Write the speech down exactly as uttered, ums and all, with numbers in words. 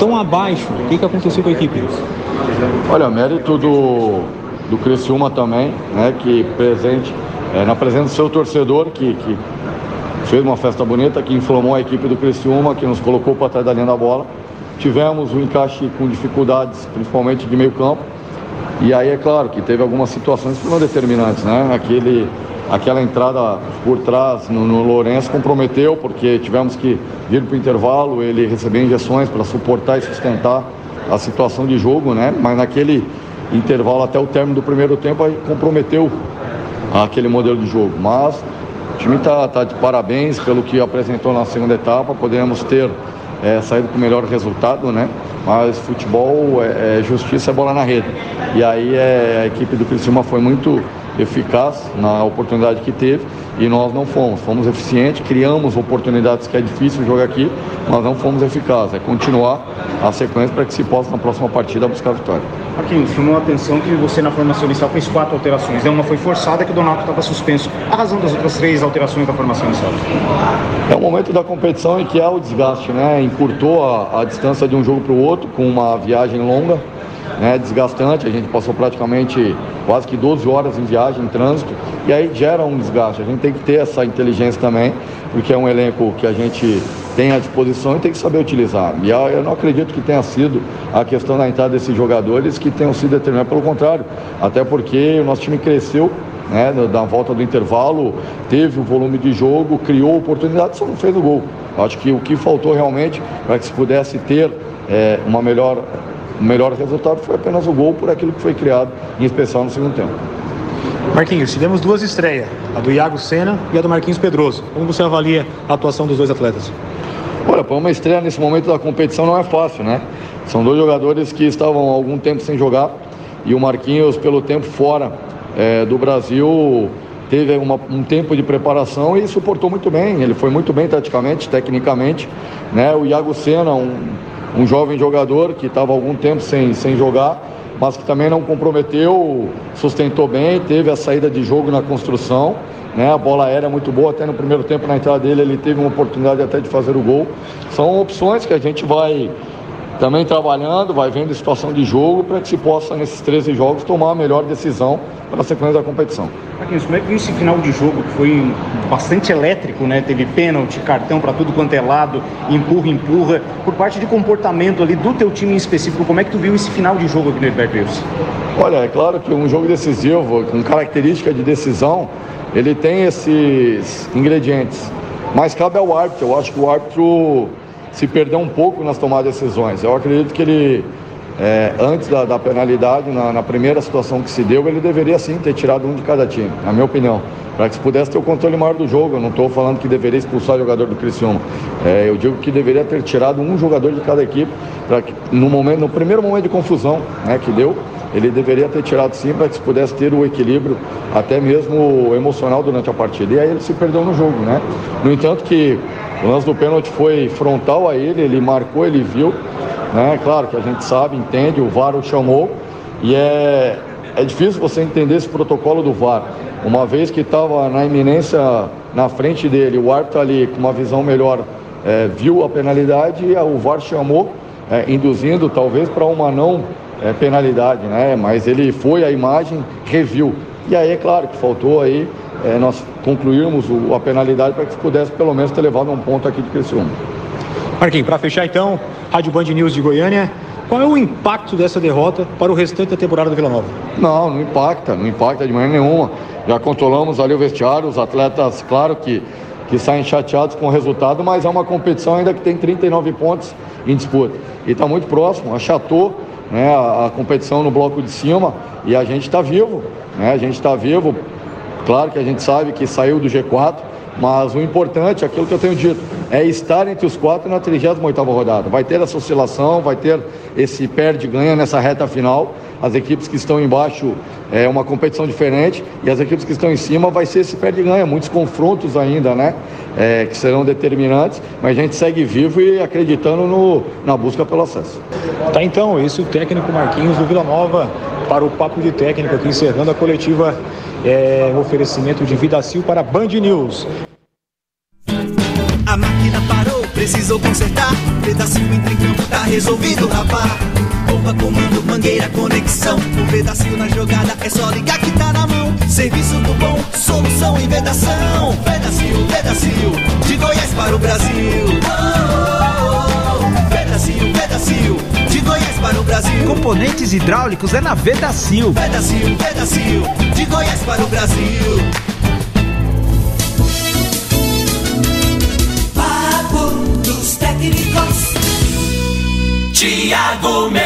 tão abaixo. O que, que aconteceu com a equipe? Olha, mérito do, do Criciúma também, né, que presente, é, na presença do seu torcedor, que, que fez uma festa bonita, que inflamou a equipe do Criciúma, que nos colocou para trás da linha da bola. Tivemos um encaixe com dificuldades, principalmente de meio campo. E aí é claro que teve algumas situações que foram determinantes, né? Aquele, aquela entrada por trás no, no Lourenço comprometeu, porque tivemos que vir para o intervalo, ele recebeu injeções para suportar e sustentar a situação de jogo, né? Mas naquele intervalo até o término do primeiro tempo aí comprometeu aquele modelo de jogo. Mas o time está tá de parabéns pelo que apresentou na segunda etapa, podemos ter É, saído com o melhor resultado, né? Mas futebol é, é justiça, é bola na rede. E aí é, a equipe do Criciúma foi muito eficaz na oportunidade que teve e nós não fomos. Fomos eficientes, criamos oportunidades que é difícil jogar aqui, mas não fomos eficazes. É continuar a sequência para que se possa na próxima partida buscar a vitória. Marquinhos, chamou a atenção que você na formação inicial fez quatro alterações. Uma foi forçada, que o Donato estava suspenso. A razão das outras três alterações da formação inicial? É o momento da competição em que há o desgaste, né? Encurtou a, a distância de um jogo para o outro com uma viagem longa, né? Desgastante. A gente passou praticamente quase que doze horas em viagem, em trânsito, e aí gera um desgaste. A gente tem que ter essa inteligência também, porque é um elenco que a gente tem à disposição e tem que saber utilizar. E eu não acredito que tenha sido a questão da entrada desses jogadores que tenham sido determinados, pelo contrário, até porque o nosso time cresceu, né, da volta do intervalo, teve o volume de jogo, criou oportunidade, só não fez o gol. Acho que o que faltou realmente para que se pudesse ter é, uma melhor, um melhor resultado foi apenas o gol por aquilo que foi criado, em especial no segundo tempo. Marquinhos, tivemos duas estreias, a do Iago Sena e a do Marquinhos Pedroso. Como você avalia a atuação dos dois atletas? Olha, para uma estreia nesse momento da competição não é fácil, né? São dois jogadores que estavam há algum tempo sem jogar e o Marquinhos, pelo tempo fora é, do Brasil, teve uma, um tempo de preparação e suportou muito bem. Ele foi muito bem taticamente, tecnicamente, né? O Iago Sena, um, um jovem jogador que estava há algum tempo sem, sem jogar, mas que também não comprometeu, sustentou bem, teve a saída de jogo na construção, né? A bola aérea muito boa, até no primeiro tempo na entrada dele ele teve uma oportunidade até de fazer o gol. São opções que a gente vai também trabalhando, vai vendo a situação de jogo para que se possa nesses treze jogos tomar a melhor decisão para a sequência da competição. Marquinhos, como é que viu esse final de jogo que foi bastante elétrico, né? Teve pênalti, cartão para tudo quanto é lado, empurra, empurra. Por parte de comportamento ali do teu time em específico, como é que tu viu esse final de jogo aqui no Heriberto Wilson? Olha, é claro que um jogo decisivo, com característica de decisão, ele tem esses ingredientes. Mas cabe ao árbitro. Eu acho que o árbitro se perdeu um pouco nas tomadas de decisões. Eu acredito que ele, é, antes da, da penalidade, na, na primeira situação que se deu, ele deveria sim ter tirado um de cada time, na minha opinião, para que se pudesse ter o controle maior do jogo. Eu não estou falando que deveria expulsar o jogador do Criciúma. É, eu digo que deveria ter tirado um jogador de cada equipe, para que no, momento, no primeiro momento de confusão, né, que deu, ele deveria ter tirado sim, para que se pudesse ter o equilíbrio, até mesmo emocional durante a partida. E aí ele se perdeu no jogo, né? No entanto que o lance do pênalti foi frontal a ele, ele marcou, ele viu, né? Claro que a gente sabe, entende, o V A R o chamou, e é, é difícil você entender esse protocolo do V A R. Uma vez que estava na iminência, na frente dele, o árbitro ali com uma visão melhor, é, viu a penalidade e o V A R chamou, é, induzindo talvez para uma não é, penalidade, né? Mas ele foi à imagem, reviu. E aí é claro que faltou aí é, nós concluirmos o, a penalidade para que pudesse pelo menos ter levado um ponto aqui de Criciúma. Marquinhos, para fechar então, Rádio Band News de Goiânia, qual é o impacto dessa derrota para o restante da temporada do Vila Nova? Não, não impacta, não impacta de maneira nenhuma. Já controlamos ali o vestiário, os atletas, claro que, que saem chateados com o resultado, mas é uma competição ainda que tem trinta e nove pontos em disputa. E está muito próximo, achatou, né, a, a competição no bloco de cima e a gente está vivo, né, a gente está vivo. Claro que a gente sabe que saiu do G quatro, mas o importante, aquilo que eu tenho dito, é estar entre os quatro na trigésima oitava rodada. Vai ter essa oscilação, vai ter esse perde-ganha nessa reta final. As equipes que estão embaixo é uma competição diferente e as equipes que estão em cima vai ser esse perde-ganha. Muitos confrontos ainda, né, é, que serão determinantes, mas a gente segue vivo e acreditando no, na busca pelo acesso. Tá, então, esse é o técnico Marquinhos do Vila Nova para o Papo de Técnico aqui, encerrando a coletiva. É um oferecimento de Vidacil para Band News. A máquina parou. precisou consertar. Pedacinho entra em campo, tá resolvido, rapá. Bomba, comando, mangueira, conexão. O pedacinho na jogada, é só ligar que tá na mão. Serviço do bom, solução em vedação. Pedacinho, pedacinho, de Goiás para o Brasil. Oh, oh, oh. Pedacinho, pedacinho, de Goiás para o Brasil. Componentes hidráulicos é na Vedacil. Pedacinho, pedacinho, de Goiás para o Brasil. Papo dos técnicos. Tiago Mendes.